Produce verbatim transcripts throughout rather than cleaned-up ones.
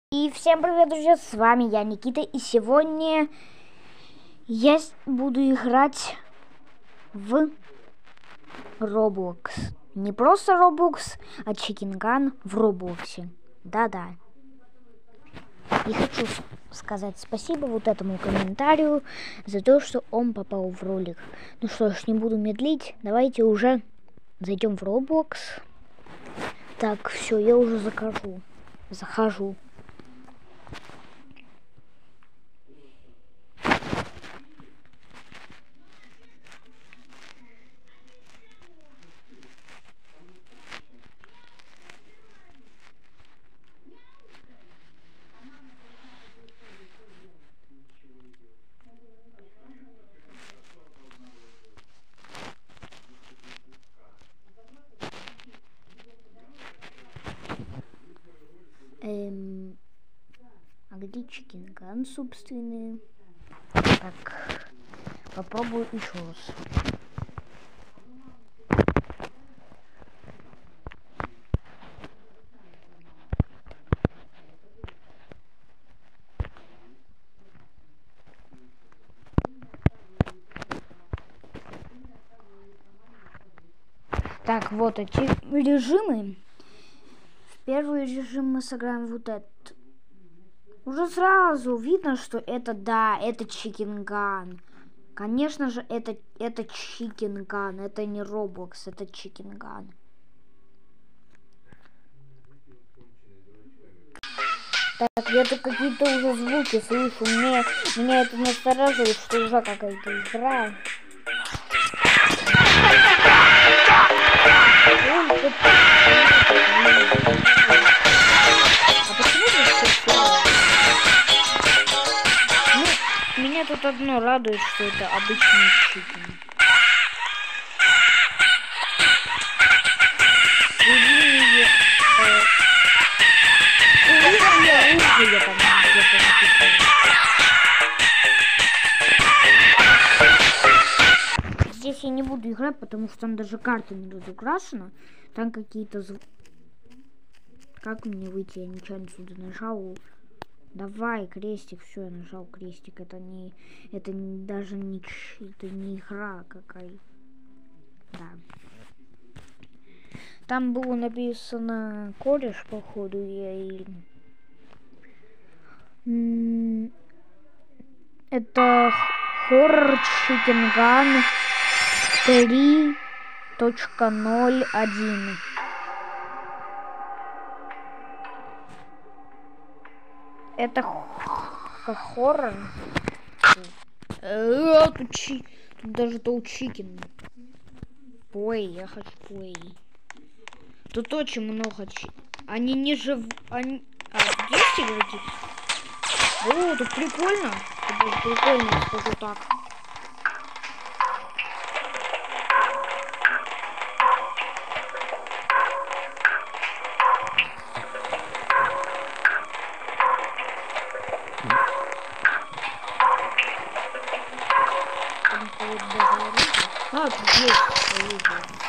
И всем привет, друзья, с вами я, Никита, и сегодня я буду играть в Roblox. Не просто Roblox, а Chicken Gun в Роблоксе. Да-да. И хочу сказать спасибо вот этому комментарию за то, что он попал в ролик. Ну что ж, не буду медлить, давайте уже зайдем в Roblox. Так, все, я уже захожу. Захожу. Эм, а где Chicken Gun, собственно? Так, попробую еще раз. Так, вот эти режимы. В первый режим мы сыграем вот этот. Уже сразу видно, что это, да, это Chicken Gun. Конечно же, это, это Chicken Gun. Это не Roblox, это Chicken Gun. Так, я тут какие-то уже звуки слышу. Мне, меня это настораживает, что уже какая-то игра. А почему здесь все? Ну, меня тут одно радует, что это обычный чикен. Другие, э, другие оружия там где-то написано. Здесь я не буду играть, потому что там даже карта не разукрашена. Там какие-то звуки. Как мне выйти? Я нечаянно сюда нажал. Давай, крестик. Все, я нажал крестик. Это не... Это не, даже не... Это не игра какая. Да. Там было написано кореш, походу. Я и... Это Horror Chicken Gun три точка ноль один. Это хоррор. Э, тут, чи... тут даже тол чикен. Ой, я хочу ой. Тут очень много чи... Они не жив... Они... А, есть игроки? О, тут прикольно. Тут прикольно, скажу так. А, тут есть.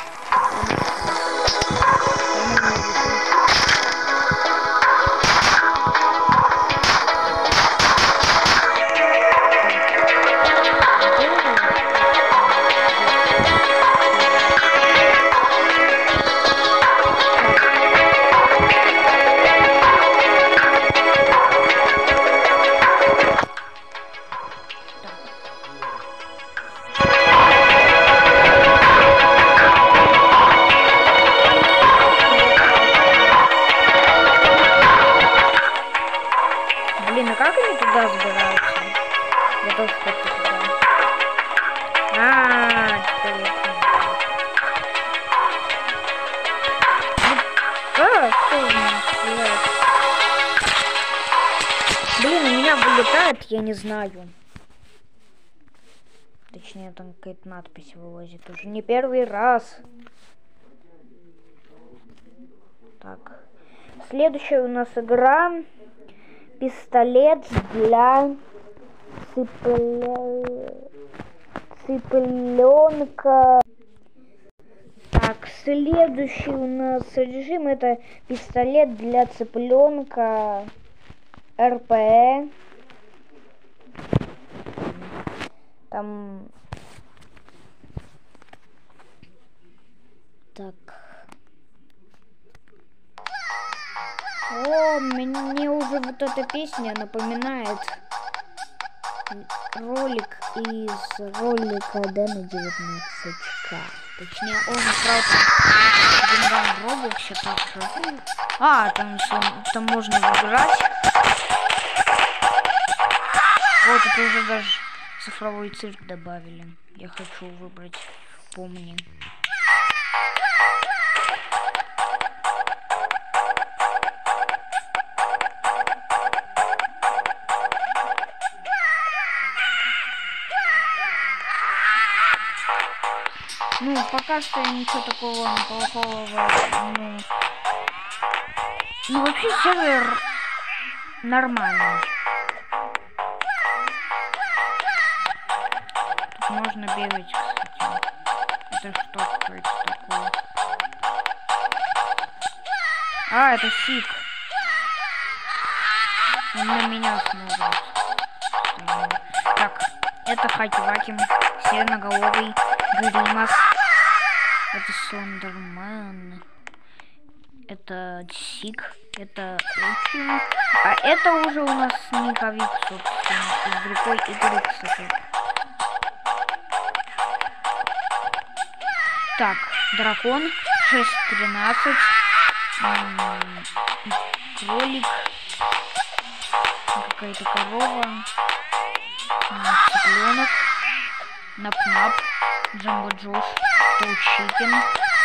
Блин, а как они туда забираются? Я тоже хочу туда. А, теперь это. А, что у меня стреляет? Блин, у меня вылетает, я не знаю. Точнее, там какая-то надпись вылазит. Уже не первый раз. Так. Следующая у нас игра. Пистолет для цыпля... цыпленка. Так, следующий у нас режим это пистолет для цыпленка. эр пэ. Там... Так. О, мне уже вот эта песня напоминает ролик из ролика Дэна девятнадцать ка. Точнее, он правда в Роблоксе также. А, там, там можно выбирать. Вот это уже даже цифровой цирк добавили. Я хочу выбрать «Помни». Ну, пока что ничего такого плохого, ну... Ну, вообще сервер нормальный. Тут можно бегать, кстати. Это что какое-то такое? А, это Сик. Он на меня смотрит. Так, это Хаки-Ваки, Сиреноголовый, Гримас. Это Слендермен. Это Сик. Это очень. А это уже у нас снеговик, собственно, из другой игры, кстати. Так, дракон, шесть тринадцать, кролик, какая-то корова, цыпленок, Нап-Нап, Джамбо Джош, Тоучикен.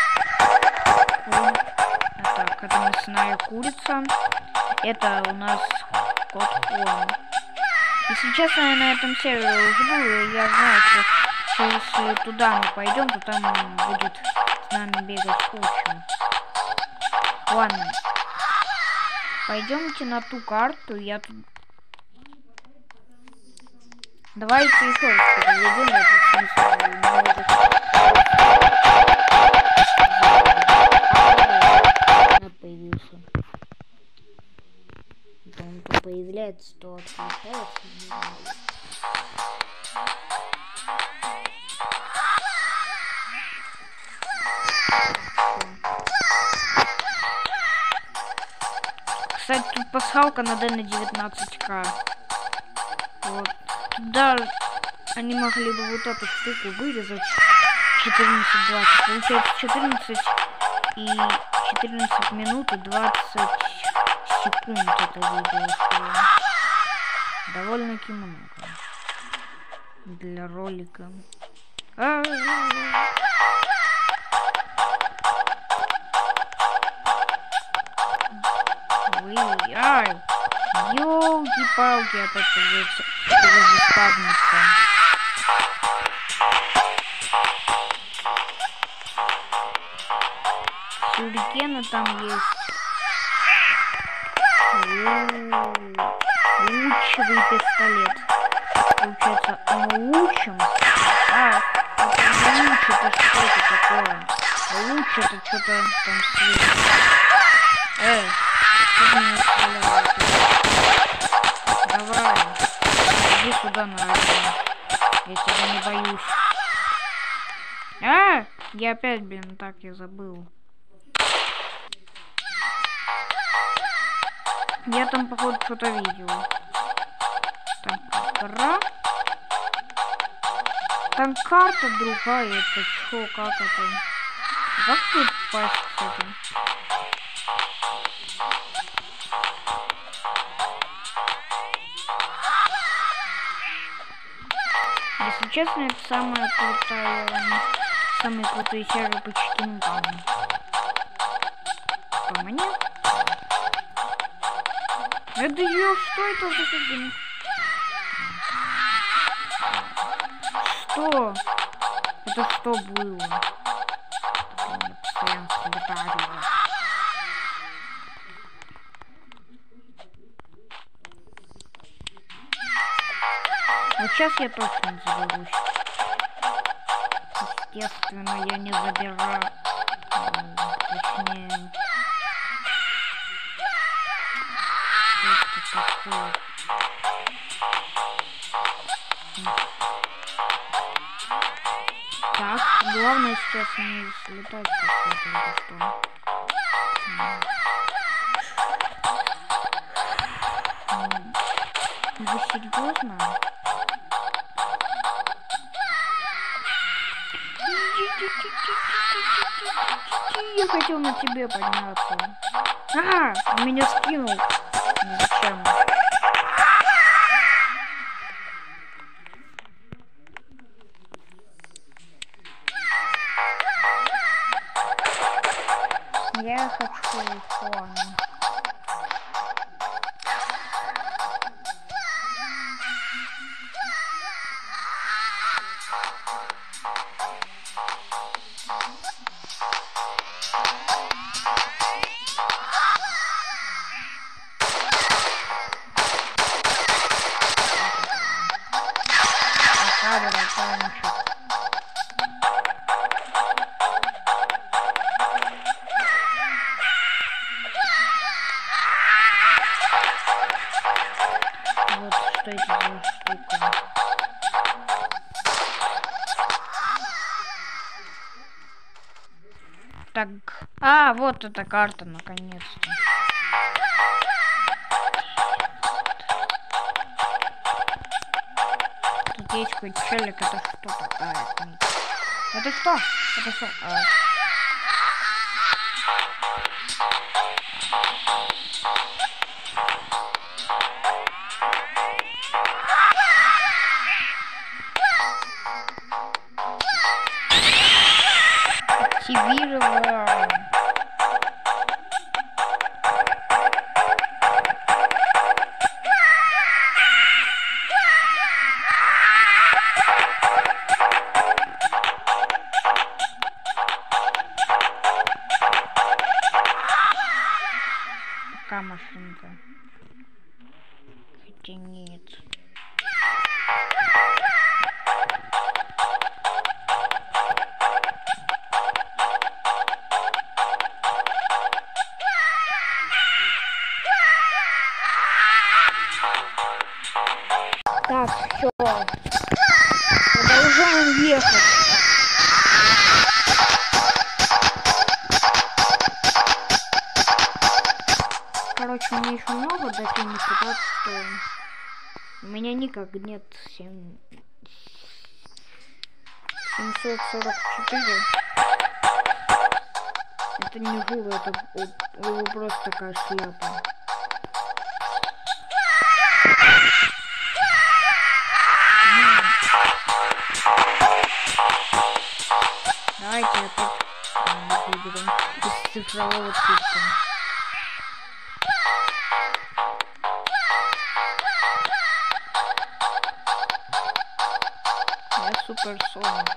Так, это мясная курица. Это у нас кот Хуан. Если честно, я на этом сервере уже был, и я знаю, что, что если туда мы пойдем, то там будет с нами бегать очень. Ладно. Пойдемте на ту карту, я тут... Давайте еще раз переведем этот смысл. Появился. Он то появляется, то отключается. Кстати, тут пасхалка на Дэна девятнадцать ка. Вот. Туда они могли бы вот эту штуку вырезать. четырнадцать двадцать. Получается четырнадцать и четырнадцать минут и двадцать секунд это видео. Довольно-таки много для ролика. А -а -а. Вы, ай, ёлки-палки, опять придется заспавниться. Сюрикены там есть. Лучевый пистолет. Получается, мы учим. А, это не луч, это что это такое? Луч это что-то там светит. Эй, что меня стреляет? Давай, иди сюда, наверное. Я тебя не боюсь. А, я опять, блин, так я забыл. Я там, походу, что-то видел. Там игра. Там карта другая. Это что, как это? Как тут попасть, кстати? Если честно, это самая крутая, самый крутой сервер по Чикингану. По мне? Это ее, что это за фигня? Что? Это что было? Я постоянно слетаю. Вот сейчас я точно не заберусь. Естественно, я не забираю. Точнее... такое. Так, главное сейчас не слетать как-то, что. Вы серьезно? Я хотел на тебе подняться. А, меня скинул. Зачем? Я хочу фон. Вот что это за штука. Так, а, вот эта карта, наконец-то. Тут есть какой-то челик, это что такое? А, это, это что? Это что? А. Активировал. Пока машинка. Хотя нет. Так, все. Продолжаем ехать. Короче, мне еще много до финиша, так что у меня никак нет семь... семьсот сорок четыре. Это не жур, это о, о, просто такая шляпа. Давайте опять выберем из цифрового цифра. Я суперсоник.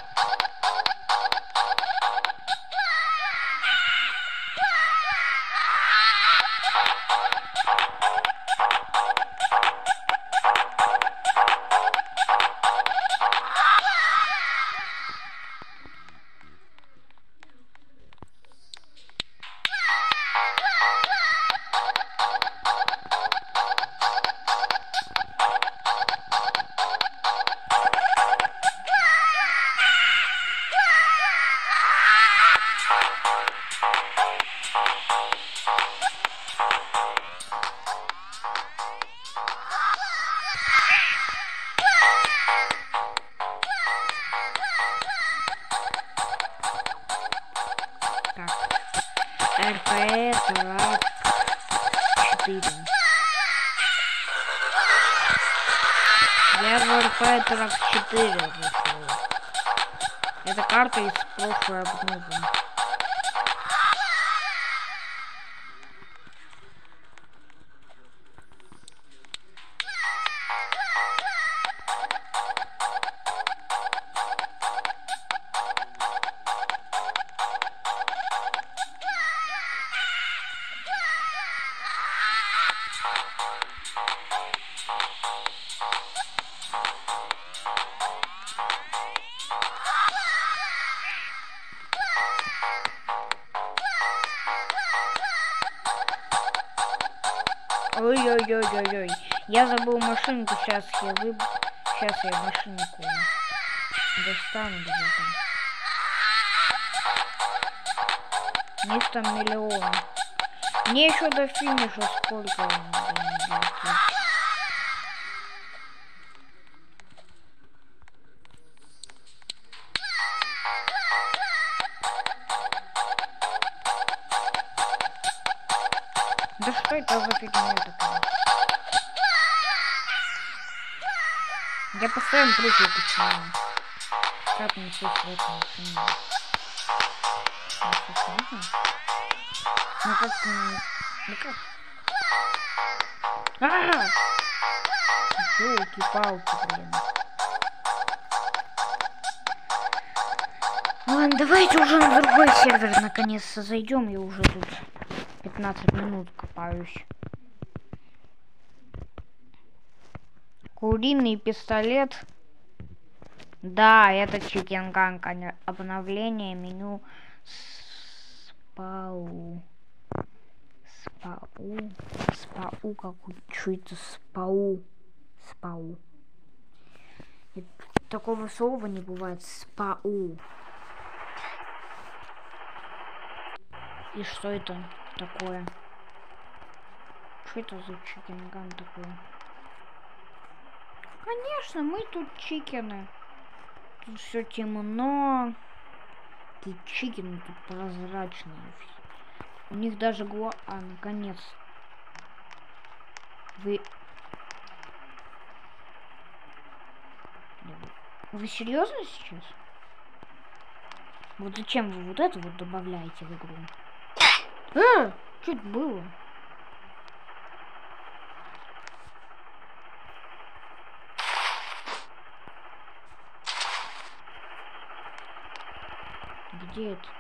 эр пэ трак четыре. Я в эр пэ трак четыре зашел. Это карта из прошлой обновы. Ой-ой-ой-ой-ой. Я забыл машинку. Сейчас я вы... Сейчас я машинку достану где-то. У них там миллион. Мне еще до финиша сколько? Да что это за фигня такая? Я постоянно прыгаю почему. Как мне все в этом почему? Ну как ты... Ну как? А-а-а! Ёлки-палки, блин. Ладно, давайте уже на другой сервер наконец-то зайдем. Я уже тут пятнадцать минут копаюсь. Куриный пистолет. Да, это Chicken Gun. Обновление меню. Спау. Спау. Спау какой. Что это спау? Спау. Такого слова не бывает. Спау. И что это такое? Что это за Chicken Gun такой? Конечно, мы тут чикены. Тут все темно. Тут чикены тут прозрачные. У них даже гла... А, наконец. Вы... Вы серьезно сейчас? Вот зачем вы вот это вот добавляете в игру? А, что это было? Где этот?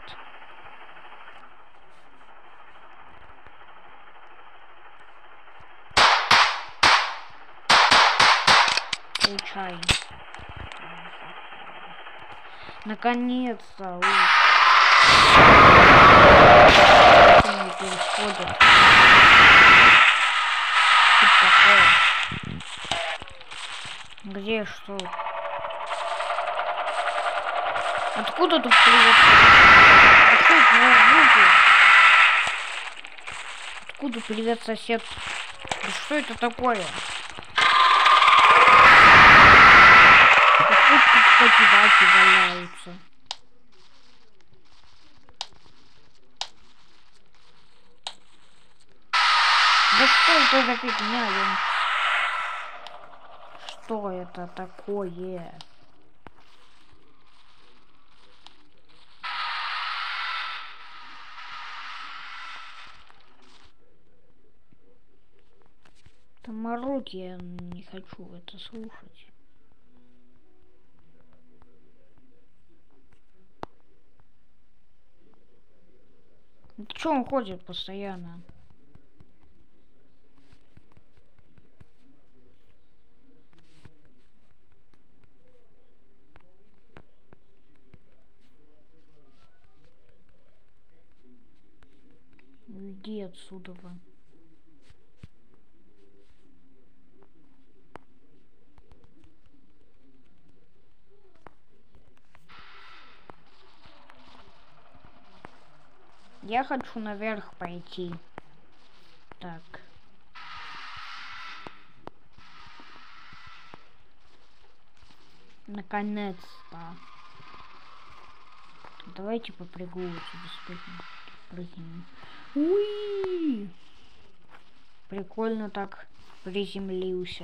Получай. Наконец-то. Что мне происходит? Что такое? Где что? Откуда тут придется? Откуда привет, сосед? Да что это такое? Тут покиваки валяются. Да что это за фигня? Я... Что это такое? Тамаруки, я не хочу это слушать. Чё он ходит постоянно? Иди отсюда вы. Я хочу наверх пойти. Так. Наконец-то. Давайте попрыгаю отсюда. Прыгнем. Уи! Прикольно так приземлился.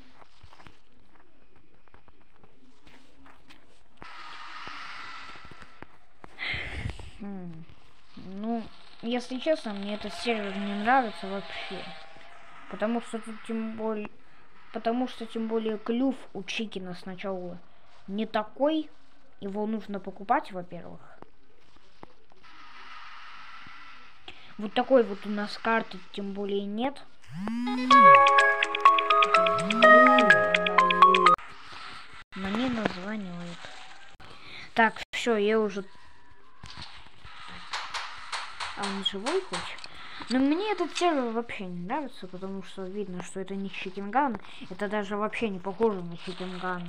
Хм. Ну, если честно, мне этот сервер не нравится вообще. Потому что тут тем более... Потому что тем более клюв у Чикена сначала не такой. Его нужно покупать, во-первых. Вот такой вот у нас карты тем более нет. Мне названивает. Так, все, я уже... А он живой хоть? Но мне этот сервер вообще не нравится, потому что видно, что это не Чикенган. Это даже вообще не похоже на Чикенган.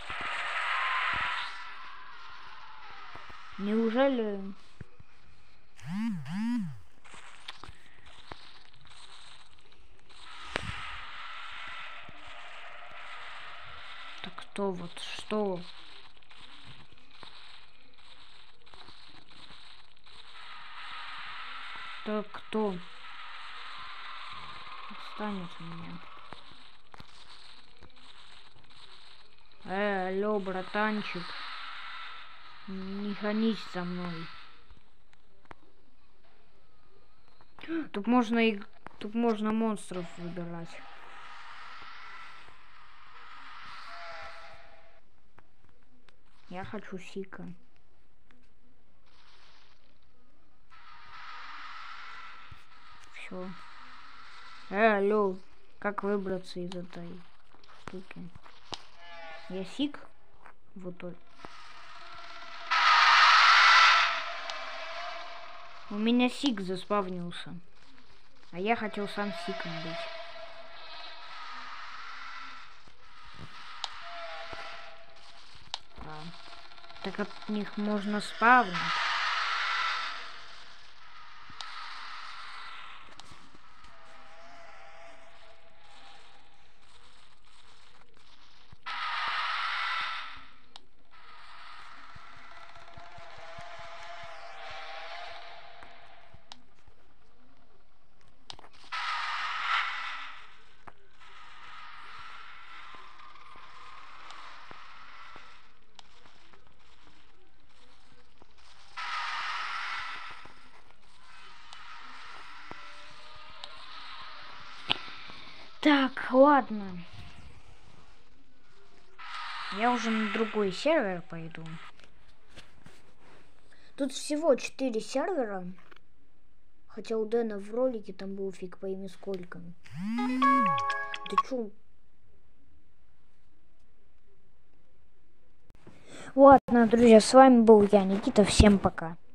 Неужели... Так кто вот что? Так кто? Отстанет от меня. Э, алло, братанчик. Не гонись за мной. Тут можно и... Тут можно монстров выбирать. Я хочу Сика. Все. Э, алло. Как выбраться из этой штуки? Я Сик? Вот только. У меня Сик заспавнился. А я хотел сам Сиком быть. Да. Так от них можно спавнить. Так, ладно. Я уже на другой сервер пойду. Тут всего четыре сервера. Хотя у Дэна в ролике там был фиг пойми сколько. Ты чё? Ладно, друзья, с вами был я, Никита. Всем пока.